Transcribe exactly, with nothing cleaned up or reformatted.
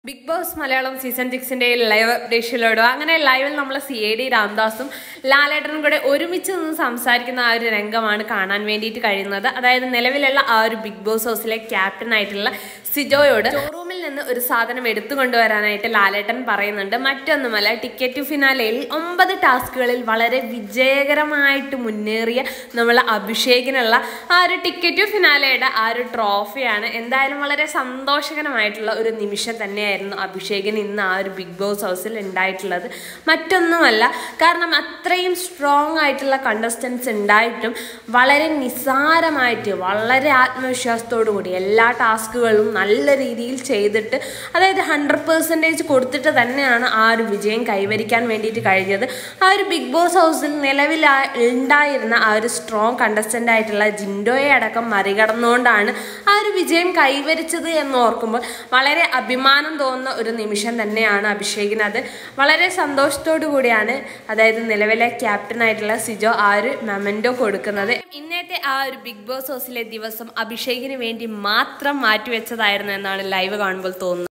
Big Boss Malayalam season സിക്സിന്റെ live അപ്ഡേഷനിലോടുക. അങ്ങനെ ലൈവിൽ നമ്മൾ സി എ ഡി രാംദാസും ലാലേട്ടനും കൂടെ ഒരുമിച്ച് നിന്ന് സംസാരിക്കുന്ന ആ ഒരു രംഗമാണ് കാണാൻ വേണ്ടിയിട്ട് കഴിയുന്നത്. അതായത് നിലവിലുള്ള ആ ഒരു ബിഗ് ബോസ് ഹൗസിലെ ക്യാപ്റ്റൻ ആയിട്ടുള്ള സിജോയോട് ഷോറൂമിൽ നിന്ന് ഒരു സാധനം എടുത്തു കൊണ്ടുവരാനായിട്ട് ലാലേട്ടൻ പറയുന്നുണ്ട്. മറ്റൊന്നുമല്ല, ടിക്കറ്റ് ഫിനാലയിൽ ഒമ്പത് ടാസ്കുകളിൽ വളരെ വിജയകരമായിട്ട് മുന്നേറിയ നമ്മൾ അഭിഷേകിനുള്ള ആ ഒരു ടിക്കറ്റ് ഫിനാലയുടെ ആ ഒരു ട്രോഫിയാണ്. എന്തായാലും വളരെ സന്തോഷകരമായിട്ടുള്ള ഒരു നിമിഷം തന്നെയായിരുന്നു അഭിഷേകിന് ഇന്ന് ആ ഒരു ബിഗ് ബോസ് ഹൗസിൽ ഉണ്ടായിട്ടുള്ളത്. മറ്റൊന്നുമല്ല, കാരണം അത്രയും സ്ട്രോങ് ആയിട്ടുള്ള കണ്ടസ്റ്റൻസ് ഉണ്ടായിട്ടും വളരെ നിസ്സാരമായിട്ട് വളരെ ആത്മവിശ്വാസത്തോടു കൂടി എല്ലാ ടാസ്കുകളും നല്ല രീതിയിൽ ചെയ്തിട്ട്, അതായത് ഹൺഡ്രഡ് പെർസെൻറ്റേജ് കൊടുത്തിട്ട് തന്നെയാണ് ആ ഒരു വിജയം കൈവരിക്കാൻ വേണ്ടിയിട്ട് കഴിഞ്ഞത്. ആ ഒരു ബിഗ് ബോസ് ഹൗസിൽ നിലവിൽ ഉണ്ടായിരുന്ന ആ ഒരു സ്ട്രോങ് കണ്ടസ്റ്റൻ്റ് ആയിട്ടുള്ള ജിൻഡോയെ അടക്കം മറികടന്നുകൊണ്ടാണ് ആ ഒരു വിജയം കൈവരിച്ചത് എന്ന് ഓർക്കുമ്പോൾ വളരെ അഭിമാനം തോന്നുന്ന ഒരു നിമിഷം തന്നെയാണ് അഭിഷേകിന്. അത് വളരെ സന്തോഷത്തോടു കൂടിയാണ് അതായത് നിലവിലെ ക്യാപ്റ്റൻ ആയിട്ടുള്ള സിജോ ആ ഒരു മൊമെന്റോ കൊടുക്കുന്നത്. ഇന്നത്തെ ആ ഒരു ബിഗ് ബോസ് ഹൗസിലെ ദിവസം അഭിഷേകിന് വേണ്ടി മാത്രം മാറ്റിവെച്ചതായിരുന്നു എന്നാണ് ലൈവ് കാണുമ്പോൾ തോന്നുന്നത്.